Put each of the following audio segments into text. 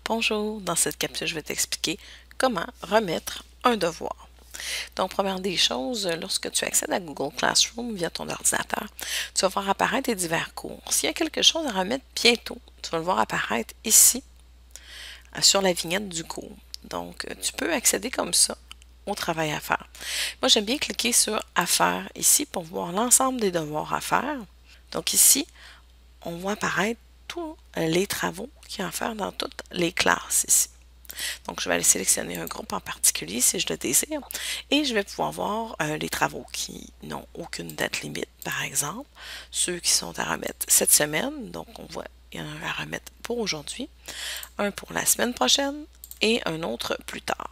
Bonjour, dans cette capsule, je vais t'expliquer comment remettre un devoir. Donc, première des choses, lorsque tu accèdes à Google Classroom via ton ordinateur, tu vas voir apparaître tes divers cours. S'il y a quelque chose à remettre bientôt, tu vas le voir apparaître ici, sur la vignette du cours. Donc, tu peux accéder comme ça au travail à faire. Moi, j'aime bien cliquer sur « À faire » ici pour voir l'ensemble des devoirs à faire. Donc ici, on voit apparaître tous les travaux qu'il y a à faire dans toutes les classes ici. Donc, je vais aller sélectionner un groupe en particulier si je le désire et je vais pouvoir voir les travaux qui n'ont aucune date limite, par exemple, ceux qui sont à remettre cette semaine. Donc, on voit il y en a un à remettre pour aujourd'hui, un pour la semaine prochaine et un autre plus tard.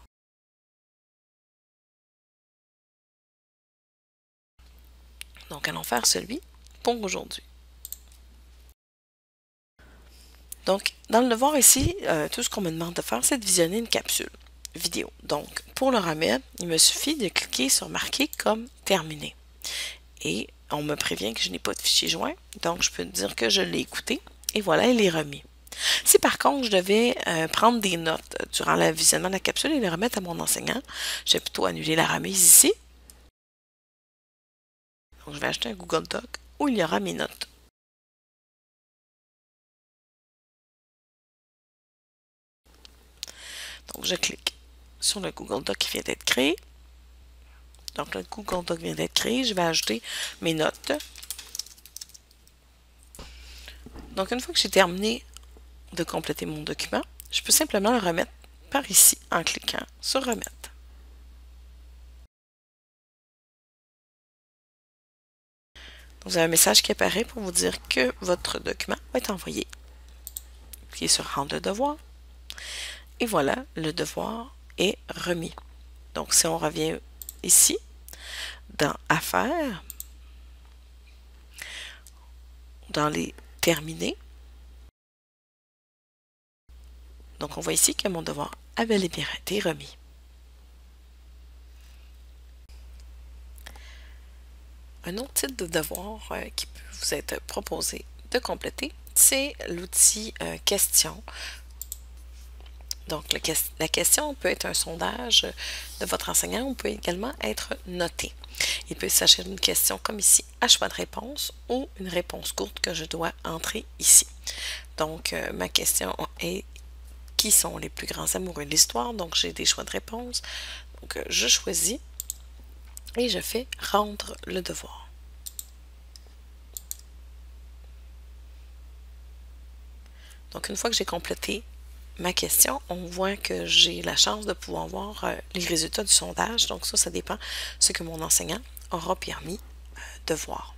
Donc, allons faire celui pour aujourd'hui. Donc, dans le devoir ici, tout ce qu'on me demande de faire, c'est de visionner une capsule vidéo. Donc, pour le remettre, il me suffit de cliquer sur marquer comme terminé. Et on me prévient que je n'ai pas de fichier joint, donc je peux dire que je l'ai écouté et voilà, il est remis. Si par contre je devais prendre des notes durant le visionnement de la capsule et les remettre à mon enseignant, je vais plutôt annuler la remise ici. Donc, je vais acheter un Google Doc où il y aura mes notes. Donc, je clique sur le Google Doc qui vient d'être créé. Donc, le Google Doc vient d'être créé. Je vais ajouter mes notes. Donc, une fois que j'ai terminé de compléter mon document, je peux simplement le remettre par ici en cliquant sur Remettre. Donc, vous avez un message qui apparaît pour vous dire que votre document va être envoyé. Cliquez sur Rendre le devoir. Et voilà, le devoir est remis. Donc, si on revient ici, dans Affaires, dans les Terminés, donc on voit ici que mon devoir a bel et bien été remis. Un autre type de devoir qui peut vous être proposé de compléter, c'est l'outil question. Donc, la question peut être un sondage de votre enseignant ou peut également être notée. Il peut s'agir d'une question comme ici, à choix de réponse ou une réponse courte que je dois entrer ici. Donc, ma question est qui sont les plus grands amoureux de l'histoire? Donc, j'ai des choix de réponse. Donc, je choisis et je fais rendre le devoir. Donc, une fois que j'ai complété ma question, on voit que j'ai la chance de pouvoir voir les résultats du sondage. Donc, ça dépend de ce que mon enseignant aura permis de voir.